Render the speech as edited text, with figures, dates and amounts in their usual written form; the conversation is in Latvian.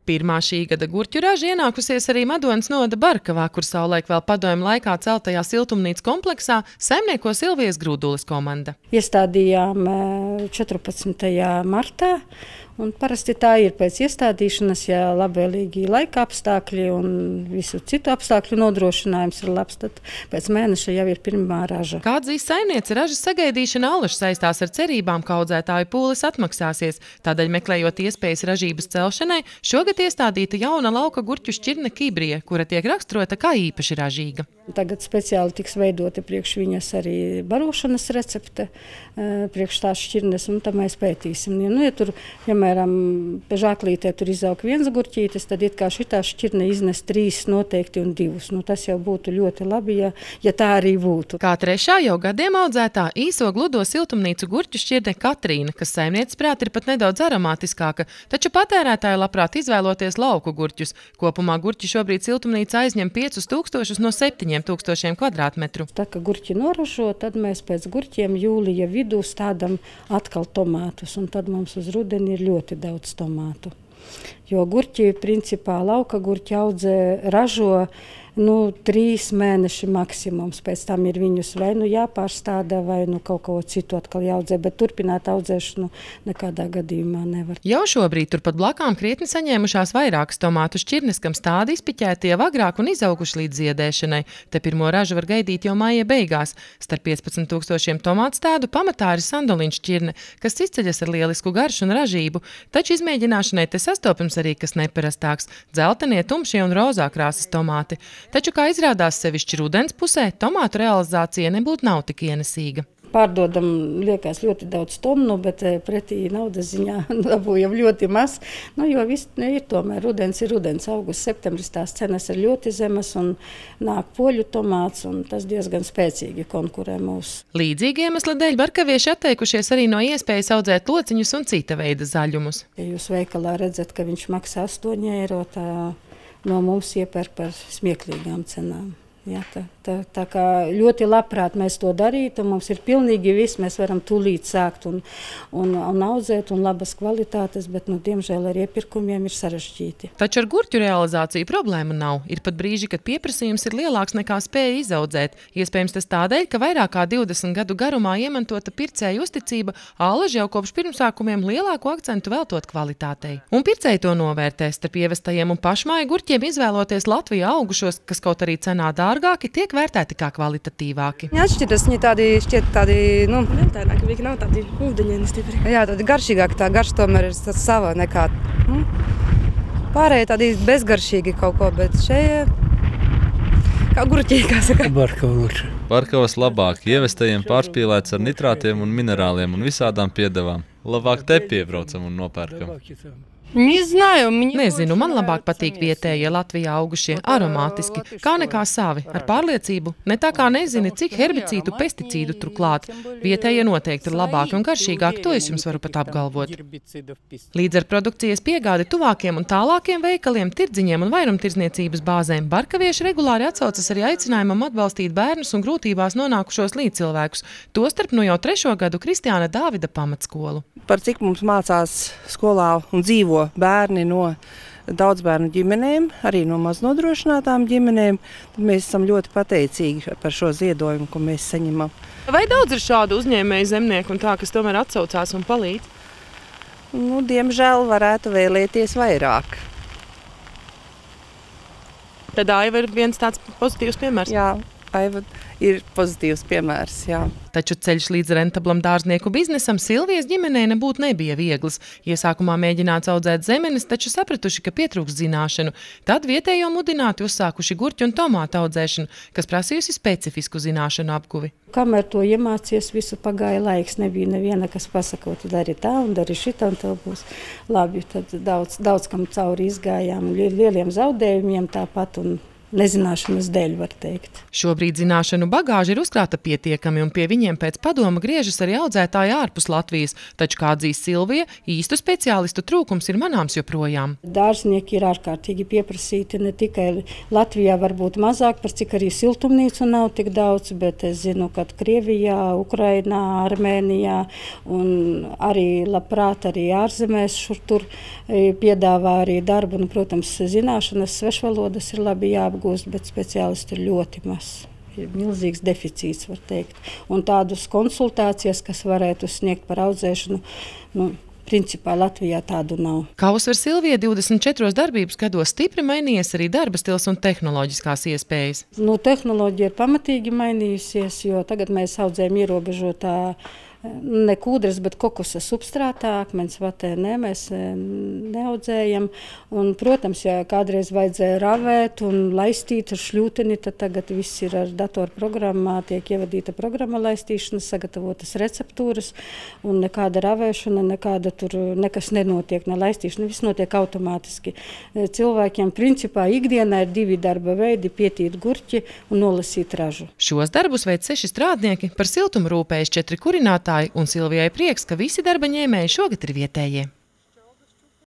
Pirmā šī gada gurķu raža ienākusies arī Madonas novada Barkavā, kur savulaik vēl padomju laikā celtajā siltumnīcu kompleksā saimnieko Silvijas Grūdules komanda. Iestādījām 14. martā, un parasti tā ir pēc iestādīšanas, ja labvēlīgi laika apstākļi un visu citu apstākļu nodrošinājums ir labs, tad pēc mēneša jau ir pirmā raža. Kā atzīst saimniece, ražas sagaidīšana allaž saistās ar cerībām, ka audzētāju pūles atmaksāsies. Tādēļ, meklējot iespējas ražības celšanai, šogad iestādīta jauna lauka gurķu šķirne Kibrija, kura tiek raksturota kā īpaši ražīga. Tagad speciāli tiks veidota priekš viņas arī barošanas recepte, priekš tās šķirnes, un tad mēs pētīsim. Ja tur, piemēram, žāklītē tur izaug viens gurķītis, tad it kā šitā šķirne iznes 3 noteikti un 2. Tas jau būtu ļoti labi, ja tā arī būtu. Kā trešā jau gadiem audzētā īso gludo siltumnīcu gurķu šķirne Katrīna, kas saimnieces prāt ir pat nedaudz aromātiskāka, taču patērētāji labprāt izvēloties lauku gurķus. Kopumā gurķi šobrīd siltumnīca aizņem 5000 no 7000 kvadrātmetru. Tā kā gurķi noražo, tad mēs pēc gurķiem jūlija vidū stādam atkal tomātus, un tad mums uz rudeni ir ļoti daudz tomātu. Jo gurķi, principā, lauka gurķi ražo 3 mēneši maksimums. Pēc tam ir viņus vai jāpārstāda, vai kaut ko citu atkal jāaudzē, bet turpināt audzēšanu nekādā gadījumā nevar. Jau šobrīd turpat blakām krietni saņēmušās vairākas tomātu šķirnes, kam stādi izpiķēti jau agrāk un izauguši līdz ziedēšanai. Te pirmo ražu var gaidīt jau maija beigās. Starp 15 000 tomātu stādu pamatā ir sandoliņu šķirne, kas izceļas ar lielisku garšu un ražību, taču izmēģināšanai te sastopams arī kas neparastāks – dzeltenie, tumšie un rozā krāsas tomāti. Taču, kā izrādās sevišķi rudens pusē, tomātu realizācija nebūtu nav tik ienesīga. Pārdodam, liekas, ļoti daudz tonu, bet pretī naudas ziņā dabūjam ļoti maz. Jo viss ir tomēr rudens, augusts, septembris, tās cenas ir ļoti zemas un nāk poļu tomāts, un tas diezgan spēcīgi konkurē mūs. Līdzīgi iemesla dēļ barkavieši atteikušies arī no iespējas audzēt lociņus un cita veida zaļumus. Ja jūs veikalā redzat, ka viņš maksā 8 eiro, tā no mums iepērk par smieklīgām cenām. Tā kā ļoti labprāt mēs to darītu, mums ir pilnīgi viss, mēs varam tūlīt sākt un audzēt un labas kvalitātes, bet, diemžēl, ar iepirkumiem ir sarežģīti. Taču ar gurķu realizāciju problēma nav. Ir pat brīži, kad pieprasījums ir lielāks nekā spēja izaudzēt. Iespējams tas tādēļ, ka vairāk kā 20 gadu garumā iemantota pircēju uzticība allaž jau kopš pirmsākumiem lielāku akcentu veltot kvalitātei. Un pircēji to novērtē. Starp ievestajiem un pašmāju gurķiem izvēloties Latvijā augušos, kas kaut arī cenā dārgāki, tiek vērtēti kā kvalitatīvāki. Atšķiras, viņi šķiet tādi, lētāki, viņi nav tādi ūdeņieni stipri. Jā, tādi garšīgāki, tā garša tomēr ir sava nekā. Pārējie tādi bezgaršīgi kaut ko, bet šeit kā gurķī, kā saka. Barkavas labāk, ievestajiem pārspīlēts ar nitrātiem un minerāliem un visādām piedevām. Labāk te piebraucam un nopērkam. Nezinu, man labāk patīk vietējie Latvijā augušie aromātiski, kā nekā savi, ar pārliecību. Ne tā kā nezini, cik herbicīdu, pesticīdu tur klāt. Vietējie noteikti ir labāki un garšīgāki, to es jums varu pat apgalvot. Līdz ar produkcijas piegādi tuvākiem un tālākiem veikaliem, tirdziņiem un vairumtirdzniecības bāzēm barkavieši regulāri atsaucas arī aicinājumam atbalstīt bērnus un grūtībās nonākušos līdzcilvēkus. Tostarp jau 3. gadu Kristiāna Dāvida pamatskolu. Par cik mums mācās skolā un dzīvo bērni no daudzbērnu ģimenēm, arī no maznodrošinātām ģimenēm, tad mēs esam ļoti pateicīgi par šo ziedojumu, ko mēs saņemam. Vai daudz ir šādu uzņēmēju zemnieku un tā, kas tomēr atsaucās un palīdz? Diemžēl varētu vēlēties vairāk. Tad Aiva ir viens tāds pozitīvs piemērs? Jā, Aiva ir pozitīvs piemērs, jā. Taču ceļš līdz rentablam dārznieku biznesam Silvijas ģimenei nebija viegls. Iesākumā mēģināts audzēt zemenes, taču sapratuši, ka pietrūks zināšanu. Tad vietējo mudināti uzsākuši gurķu un tomātu audzēšanu, kas prasījusi specifisku zināšanu apguvi. Kamēr to iemācies, visu pagāja laiks. Nebija neviena, kas pasaka, tu dari tā un dari šitā, un tev būs labi. Tad daudz kam cauri izgājām, lieliem zaudējumiem tāpat un nezināšanas dēļ, var teikt. Šobrīd zināšanu bagāža ir uzkrāta pietiekami, un pie viņiem pēc padoma griežas arī audzētāji ārpus Latvijas, taču, kā atzīst Silvija, īstu speciālistu trūkums ir manāms joprojām. Dārznieki ir ārkārtīgi pieprasīti, ne tikai Latvijā varbūt mazāk, par cik arī siltumnīcu nav tik daudz, bet es zinu, ka Krievijā, Ukrainā, Armēnijā un arī labprāt arī ārzemēs šur tur piedāvā arī darbu, un, protams, zināšanas svešvalodas ir labi jāapgūst, bet speciālisti ir ļoti maz. Ir milzīgs deficīts, var teikt. Un tādas konsultācijas, kas varētu sniegt par audzēšanu, principā Latvijā tādu nav. Kā uzsver Silvija, 24 darbības gados stipri mainījies arī darba stils un tehnoloģiskās iespējas. Tehnoloģija ir pamatīgi mainījusies, jo tagad mēs audzējam ierobežotā ne kūdras, bet kokosa substrātā, akmens vatē mēs neaudzējam. Un, protams, ja kādreiz vajadzēja ravēt un laistīt ar šļūteni, tad tagad viss ir ar datorprogrammā, tiek ievadīta programma laistīšanas, sagatavotas receptūras, un nekāda ravēšana, nekas nenotiek, ne laistīšana, viss notiek automātiski. Cilvēkiem principā ikdienā ir 2 darba veidi – pietīt gurķi un nolasīt ražu. Šos darbus veic 6 strādnieki, par siltumu rūpējas 4 kurinātāji, un Silvijai prieks, ka visi darba ņēmēji šogad ir vietējie.